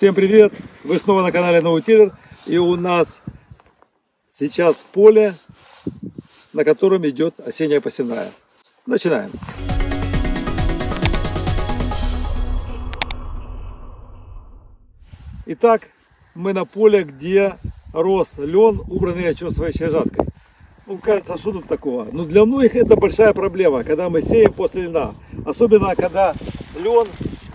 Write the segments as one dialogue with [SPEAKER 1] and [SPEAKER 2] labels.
[SPEAKER 1] Всем привет! Вы снова на канале Ноутиллер. И у нас сейчас поле, на котором идет осенняя посевная. Начинаем! Итак, мы на поле, где рос лен, убранный очесывающей жаткой. Ну, кажется, что тут такого? Но для многих это большая проблема, когда мы сеем после льна. Особенно, когда лен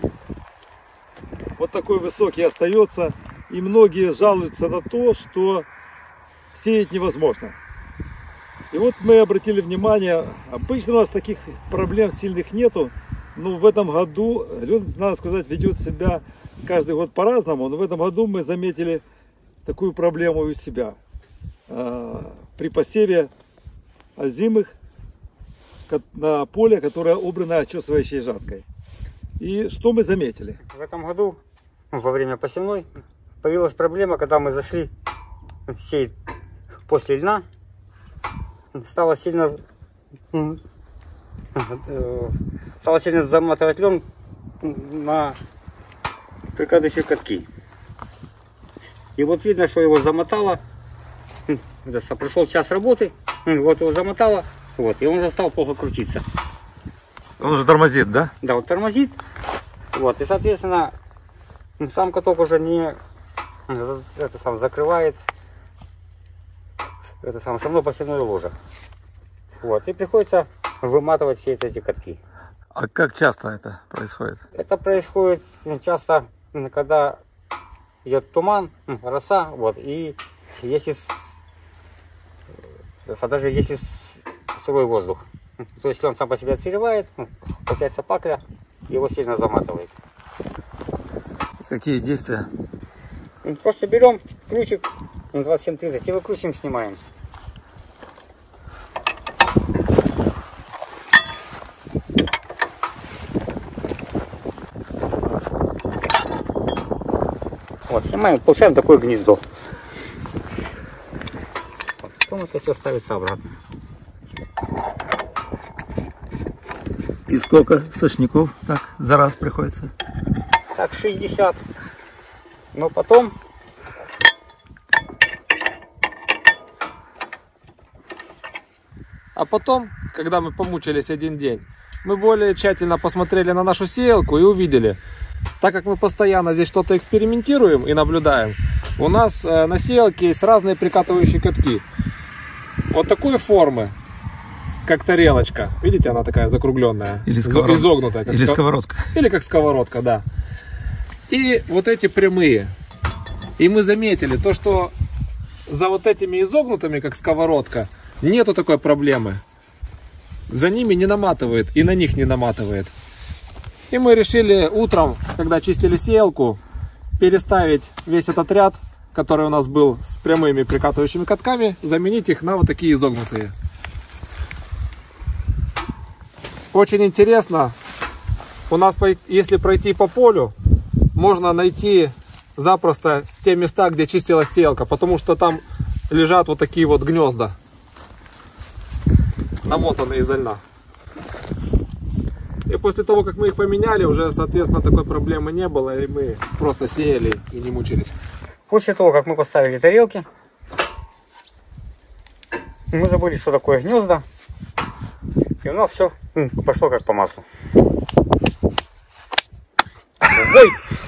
[SPEAKER 1] вот такой высокий остается. И многие жалуются на то, что сеять невозможно. И вот мы обратили внимание, обычно у нас таких проблем сильных нету. Но в этом году лен, надо сказать, ведет себя каждый год по-разному. Но в этом году мы заметили такую проблему у себя. При посеве озимых на поле, которое убрано очесывающей жаткой. И что мы заметили?
[SPEAKER 2] В этом году, во время посевной, появилась проблема, когда мы зашли сеять после льна. Стало сильно заматывать лен на прикладывающие катки. И вот видно, что его замотало. Прошел час работы, вот его замотало, вот, и он уже стал плохо крутиться.
[SPEAKER 1] Он уже тормозит, да?
[SPEAKER 2] Да, вот тормозит. Вот, и соответственно сам каток уже не закрывает само посевное ложе. Вот, и приходится выматывать все эти катки.
[SPEAKER 1] А как часто это происходит?
[SPEAKER 2] Это происходит часто, когда идет туман, роса, вот, и если даже если сырой воздух. То есть он сам по себе отсыревает, получается пакля, его сильно заматывает.
[SPEAKER 1] Какие действия?
[SPEAKER 2] Просто берем ключик 27-30 и выкручиваем, снимаем. Вот, снимаем, получаем такое гнездо. Потом это все ставится обратно.
[SPEAKER 1] И сколько сошников так за раз приходится?
[SPEAKER 2] Так, 60. Но потом
[SPEAKER 3] когда мы помучились один день, мы более тщательно посмотрели на нашу сеялку и увидели, так как мы постоянно здесь что-то экспериментируем и наблюдаем, у нас на сеялке есть разные прикатывающие катки. Вот такой формы, как тарелочка. Видите, она такая закругленная,
[SPEAKER 1] или
[SPEAKER 3] изогнутая.
[SPEAKER 1] Или сковородка.
[SPEAKER 3] Или как сковородка, да. И вот эти прямые. И мы заметили то, что за вот этими изогнутыми, как сковородка, нету такой проблемы. За ними не наматывает и на них не наматывает. И мы решили утром, когда чистили сеялку, переставить весь этот ряд, который у нас был с прямыми прикатывающими катками, заменить их на вот такие изогнутые. Очень интересно, у нас, если пройти по полю, можно найти запросто те места, где чистилась сеялка, потому что там лежат вот такие вот гнезда, намотанные изо льна. И после того, как мы их поменяли, уже, соответственно, такой проблемы не было, и мы просто сеяли и не мучились.
[SPEAKER 2] После того, как мы поставили тарелки, мы забыли, что такое гнезда, и у нас все пошло как по маслу. Ой!